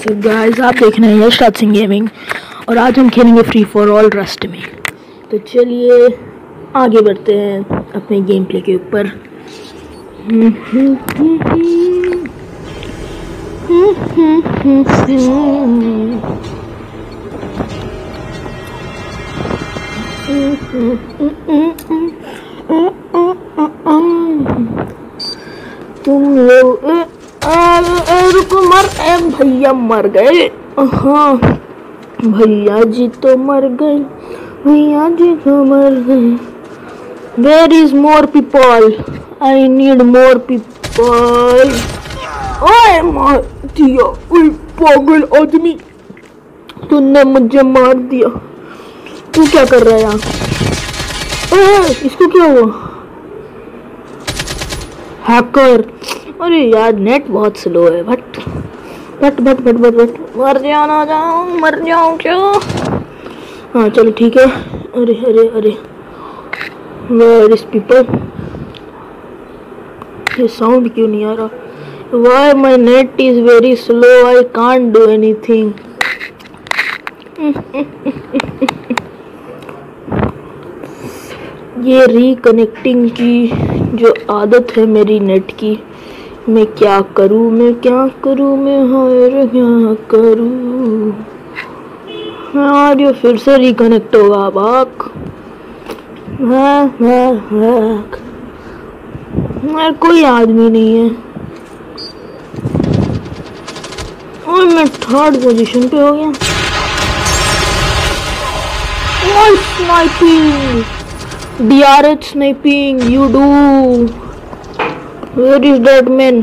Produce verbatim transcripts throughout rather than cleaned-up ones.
तो गाइस आप देख रहे हैं Y R S गेमिंग और आज हम खेलेंगे फ्री फॉर ऑल रस्ट में। तो चलिए आगे बढ़ते हैं अपने गेम प्ले के ऊपर। तुम लोग रुको मर ए भैया मर गए। हाँ भैया जी तो मर गए, भैया जी तो मर गए। Where is more people, I need more people. ओए मार दिया, ओए पागल आदमी, तूने मुझे मार दिया। तू क्या कर रहा है यहाँ? ओए इसको क्या हुआ? हैकर। अरे यार नेट बहुत स्लो है। But but but but but but मर जाना जाऊँ, मर जाऊँ क्या? हाँ चलो ठीक है। अरे अरे अरे वेयर इज पीपल? ये साउंड क्यों नहीं आ रहा? Why my net is very slow? I can't do anything. ये रिकनेक्टिंग की जो आदत है मेरी नेट की, मैं क्या करूँ मैं क्या करूँ मैं हायर क्या करूँ यार। ये फिर से रिकनेक्ट होगा। भाग भाग भाग। यार कोई आदमी नहीं है और मैं थर्ड पोजीशन पे हो गया। Oh, sniping! Y R S sniping, you do. Where is that man?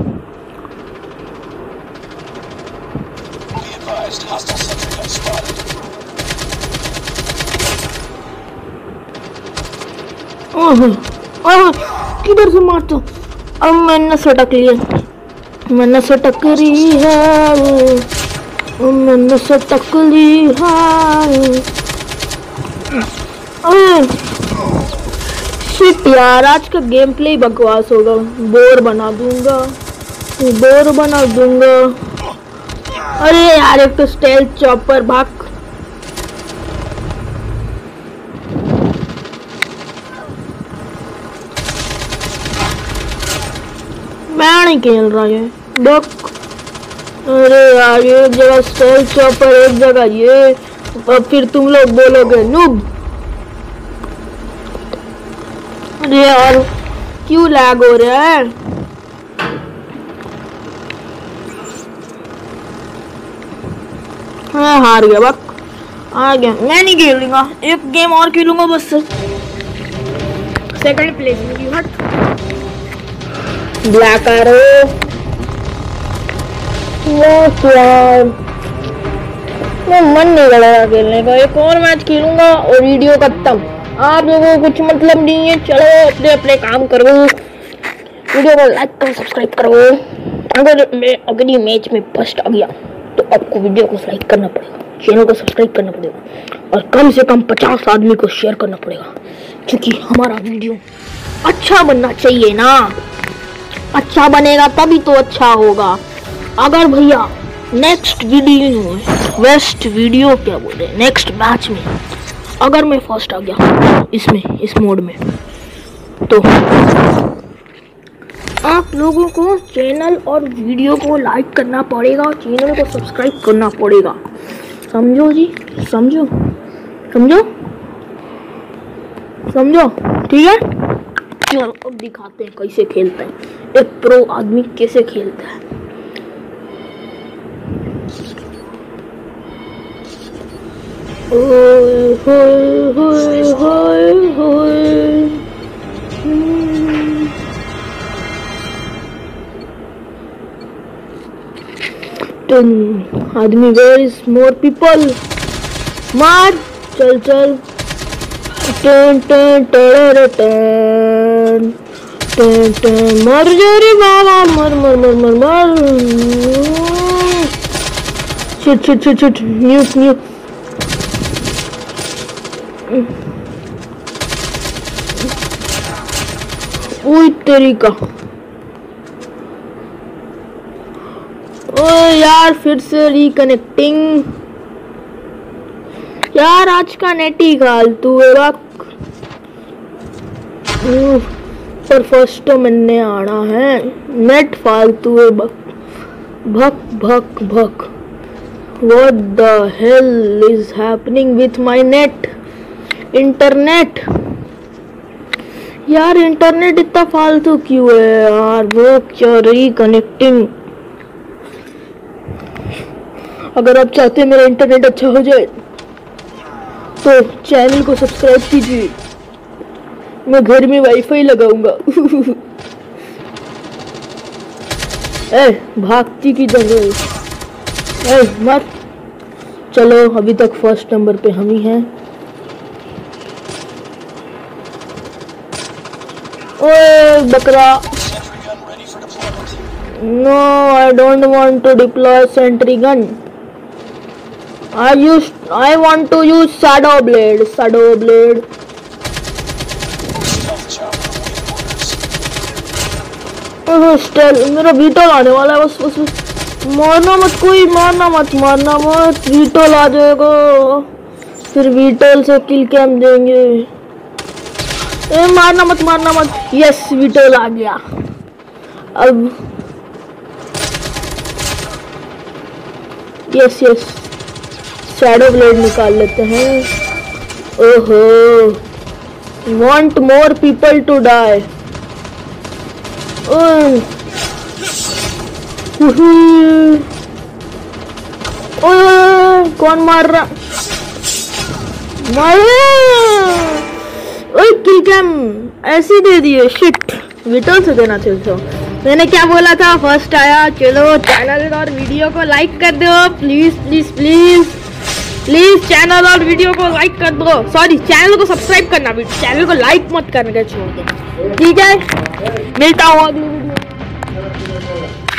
Be advised, hostile sentry gun spotted. ओह ओह किधर से मारता? अब मैंने सटक लिया, मैंने सटक ली है, मैंने सटक ली है। शिट यार, आज का गेम प्ले ही बकवास होगा। बोर बना दूंगा, बोर बना दूंगा। अरे यार एक तो स्टेल्थ चॉपर। भाग। मैं नहीं खेल रहा है डक। अरे यार एक जगह स्टेल्थ चॉपर, एक जगह ये, और फिर तुम लोग बोलोगे नूब। अरे यार क्यों लैग हो रहा है? हाँ हार गया। बक आ गया। मैं नहीं खेलूंगा, एक गेम और खेलूंगा बस। सेकंड प्लेस में हट। ब्लैक आरो यार, मैं मन नहीं कर रहा खेलने का। एक और मैच खेलूंगा और वीडियो खत्म। आप लोगों को कुछ मतलब नहीं है। चलो अपने अपने काम करो, वीडियो को लाइक करो, सब्सक्राइब करो। अगर मैं अगली मैच में फर्स्ट आ गया तो आपको वीडियो को लाइक करना पड़ेगा, चैनल को सब्सक्राइब करना पड़ेगा और कम से कम पचास आदमी को शेयर करना पड़ेगा, क्योंकि हमारा वीडियो अच्छा बनना चाहिए ना। अच्छा बनेगा तभी तो अच्छा होगा। अगर भैया नेक्स्ट वीडियो वेस्ट वीडियो क्या बोले नेक्स्ट मैच में अगर मैं फर्स्ट आ गया इसमें, इस मोड में, तो आप लोगों को चैनल और वीडियो को लाइक करना पड़ेगा, चैनल को सब्सक्राइब करना पड़ेगा। समझो जी, समझो समझो समझो ठीक है। चलो अब दिखाते हैं कैसे खेलते हैं, एक प्रो आदमी कैसे खेलता है। ओए होए होए होए होए। टन आदमी, वेयर इज मोर पीपल? मार, चल चल। टन टन टन टन टन टन। मर जा रे बाबा, मर मर मर मर मर। Shit shit shit shit. Nuke nuke. ओए तेरी का। ओ यार फिर से रिकनेक्टिंग। यार आज का नेट ही फालतू है बक। पर फर्स्ट मैंने आना है, नेट फालतू है बक। भक भक भक। What the hell is happening with my net? Internet यार, इंटरनेट इतना फालतू क्यों है यार? वो क्या रिकनेक्टिंग। अगर आप चाहते हैं मेरा इंटरनेट अच्छा हो जाए तो चैनल को सब्सक्राइब कीजिए। मैं घर में वाईफाई लगाऊंगा। ए भागती की जगह ए मत। चलो अभी तक फर्स्ट नंबर पे हम ही हैं। ओए बकरा। No I don't want to deploy sentry gun. I use I want to use shadow blade. Shadow blade stale. मेरा वीटल आने वाला है। बस बस, बस। मारना मत, कोई मारना मत, मारना मत। वीटल आ जाएगा, फिर वीटल से किल कैम देंगे। ए मारना मत, मारना मत। यस वीटल आ गया। अब यस यस शैडो ब्लेड निकाल लेते हैं। ओहो want more people to die. ओए ओए कौन मार रहा? मार ओए किल कैम ऐसे दे दिए। शिट विटल से देना चाहिए था। मैंने क्या बोला था? फर्स्ट आया। चलो चैनल और वीडियो को लाइक कर दो please please please please. Channel और वीडियो को लाइक कर दो। सॉरी चैनल को सब्सक्राइब करना, चैनल को लाइक मत करके छोड़ दो, ठीक है? मिलता हूँ अगली वीडियो में।